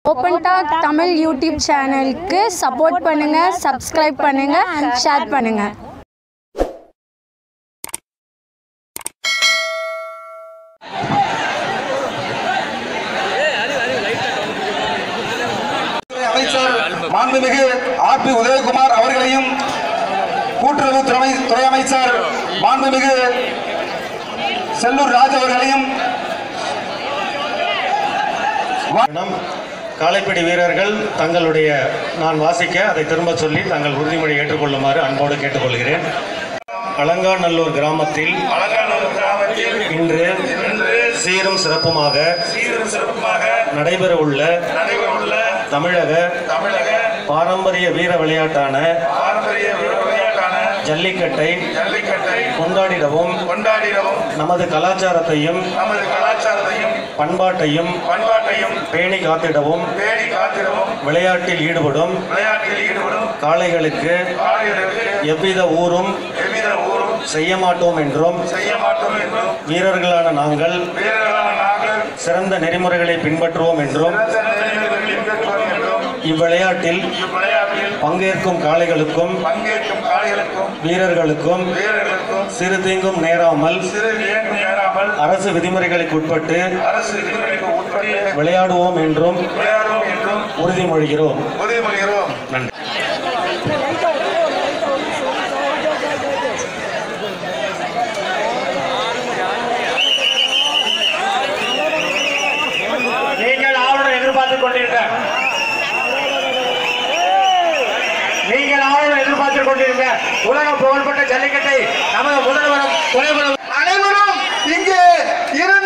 Open talk Tamil YouTube channel के support பண்ணுங்க subscribe பண்ணுங்க ஷேர் பண்ணுங்க மாண்புமிகு ஆர்பி உதயகுமார் அவர்களையும் கூட்டுறவு துறை அமைச்சர் மாண்புமிகு செல்லூர் ராஜ் அவர்களையும் காளைப்பிடி வீரர்கள் தங்களுடைய நான் வாசிக்க அதை திரும்ப சொல்லி தங்கள் உறுதிமொழி ஏற்றுக்கொள்ளுமாறு அன்போடு கேட்டுக்கொள்கிறேன். அலங்காநல்லூர் கிராமத்தில் இன்று சீரும் சிறப்புமாக நடைபெற உள்ள தமிழக பாரம்பரிய வீர விளையாட்டான ஜல்லிக்கட்டை கொண்டாடிடவும் நமது கலாச்சாரத்தையும் பண்பாட்டையும் பேணி காத்திடவும் விளையாட்டில் ஈடுபடும் காளைகளுக்கு எவ்வித ஊரும் செய்ய மாட்டோம் என்றும் வீரர்களான நாங்கள் சிறந்த நெறிமுறைகளை பின்பற்றுவோம் என்றும் இவ்விளையாட்டில் பங்கேற்கும் காளைகளுக்கும் வீரர்களுக்கும் சிறு தீங்கும் நேராமல் அரசு விதிமுறைகளுக்கு உட்பட்டு விளையாடுவோம் என்றும் உறுதிமொழிகிறோம். நன்றி. நீங்கள் ஆளுநர் எதிர்பார்த்துக் கொண்டிருக்க உலக புகழ்பெற்ற ஜல்லிக்கட்டை நமது முதல்வரும் துணைவரும் அனைவரும் இங்கே